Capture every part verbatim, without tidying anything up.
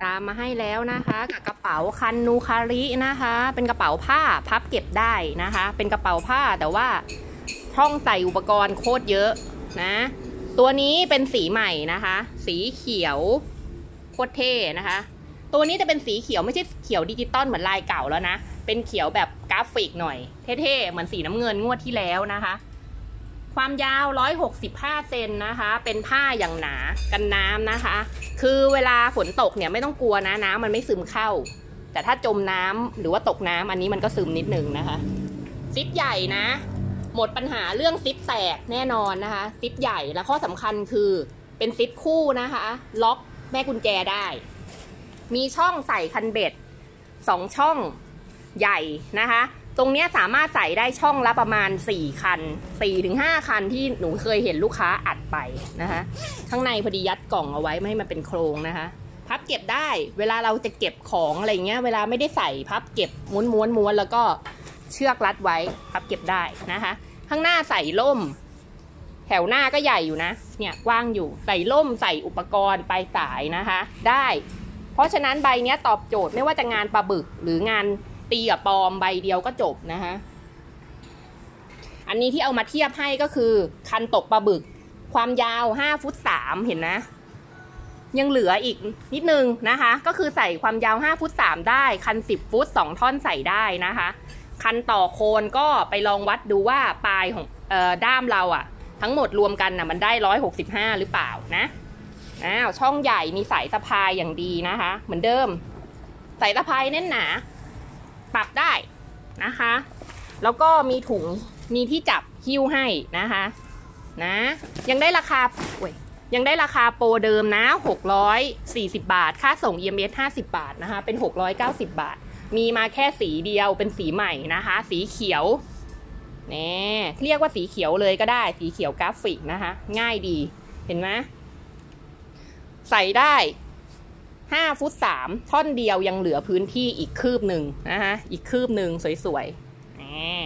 ตามมาให้แล้วนะคะกับกระเป๋าคันนูคารินะคะเป็นกระเป๋าผ้าพับเก็บได้นะคะเป็นกระเป๋าผ้าแต่ว่าช่องใส่อุปกรณ์โคตรเยอะนะตัวนี้เป็นสีใหม่นะคะสีเขียวโคตรเท่นะคะตัวนี้จะเป็นสีเขียวไม่ใช่เขียวดิจิตอลเหมือนลายเก่าแล้วนะเป็นเขียวแบบกราฟิกหน่อยเท่ๆเหมือนสีน้ำเงินงวดที่แล้วนะคะความยาวหนึ่งร้อยหกสิบห้าเซนนะคะเป็นผ้าอย่างหนากันน้ำนะคะคือเวลาฝนตกเนี่ยไม่ต้องกลัวนะน้ำมันไม่ซึมเข้าแต่ถ้าจมน้ำหรือว่าตกน้ำอันนี้มันก็ซึมนิดนึงนะคะซิปใหญ่นะหมดปัญหาเรื่องซิปแตกแน่นอนนะคะซิปใหญ่และข้อสำคัญคือเป็นซิปคู่นะคะล็อกแม่กุญแจได้มีช่องใส่คันเบ็ดสองช่องใหญ่นะคะตรงนี้สามารถใส่ได้ช่องละประมาณสี่คัน สี่ถึงห้า คันที่หนูเคยเห็นลูกค้าอัดไปนะคะข้างในพอดียัดกล่องเอาไว้ไม่ให้มันเป็นโครงนะคะพับเก็บได้เวลาเราจะเก็บของอะไรเงี้ยเวลาไม่ได้ใส่พับเก็บม้วนม้วนม้วนแล้วก็เชือกรัดไว้พับเก็บได้นะคะข้างหน้าใส่ล่มแถวหน้าก็ใหญ่อยู่นะเนี่ยกว้างอยู่ใส่ล่มใส่อุปกรณ์ปลายสายนะคะได้เพราะฉะนั้นใบนี้ตอบโจทย์ไม่ว่าจะงานปลาบึกหรืองานตีกับปอมใบเดียวก็จบนะคะอันนี้ที่เอามาเทียบให้ก็คือคันตกปลาบึกความยาวห้าฟุตสามเห็นนะยังเหลืออีกนิดนึงนะคะก็คือใส่ความยาวห้าฟุตสามได้คันสิบฟุตสองท่อนใส่ได้นะคะคันต่อโคนก็ไปลองวัดดูว่าปลายของเอ่อด้ามเราอะทั้งหมดรวมกันนะมันได้ร้อยหกสิบห้าหรือเปล่านะอ้าวช่องใหญ่มีสายสะพายอย่างดีนะคะเหมือนเดิมสายสะพายแน่นหนาปรับได้นะคะแล้วก็มีถุงมีที่จับหิ้วให้นะคะนะยังได้ราคาโอ้ยยังได้ราคาโปรเดิมนะหกร้อยสี่สิบบาทค่าส่ง อี เอ็ม เอส ห้าสิบบาทนะคะเป็นหกร้อยเก้าสิบบาทมีมาแค่สีเดียวเป็นสีใหม่นะคะสีเขียวนี่เรียกว่าสีเขียวเลยก็ได้สีเขียวกราฟิกนะคะง่ายดีเห็นไหมใส่ได้ห้าฟุตสามท่อนเดียวยังเหลือพื้นที่อีกคืบหนึ่งนะคะอีกคืบหนึ่งสวยๆนี่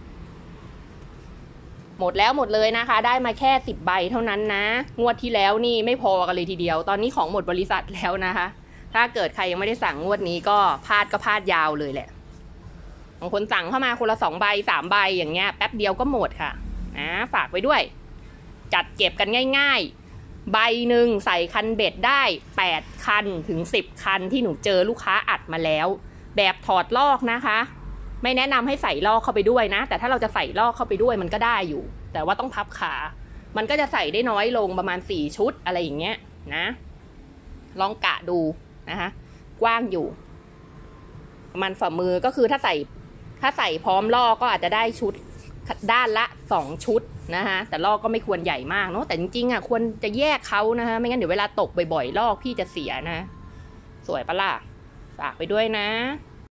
หมดแล้วหมดเลยนะคะได้มาแค่สิบใบเท่านั้นนะงวดที่แล้วนี่ไม่พอกันเลยทีเดียวตอนนี้ของหมดบริษัทแล้วนะคะถ้าเกิดใครยังไม่ได้สั่งงวดนี้ก็พลาดก็พลาดยาวเลยแหละบางคนสั่งเข้ามาคนละสองใบสามใบอย่างเงี้ยแป๊บเดียวก็หมดค่ะนะฝากไว้ด้วยจัดเก็บกันง่ายๆใบหนึ่งใส่คันเบ็ดได้แปดคันถึงสิบคันที่หนูเจอลูกค้าอัดมาแล้วแบบถอดลอกนะคะไม่แนะนำให้ใส่ลอกเข้าไปด้วยนะแต่ถ้าเราจะใส่ลอกเข้าไปด้วยมันก็ได้อยู่แต่ว่าต้องพับขามันก็จะใส่ได้น้อยลงประมาณสี่ชุดอะไรอย่างเงี้ยนะลองกะดูนะคะกว้างอยู่ประมาณฝ่ามือก็คือถ้าใส่ถ้าใส่พร้อมลอกก็อาจจะได้ชุดด้านละสองชุดนะคะแต่ลอกก็ไม่ควรใหญ่มากเนาะแต่จริงๆอ่ะควรจะแยกเขานะคะไม่งั้นเดี๋ยวเวลาตกบ่อยๆลอกพี่จะเสียนะสวยปะล่ะฝากไปด้วยนะ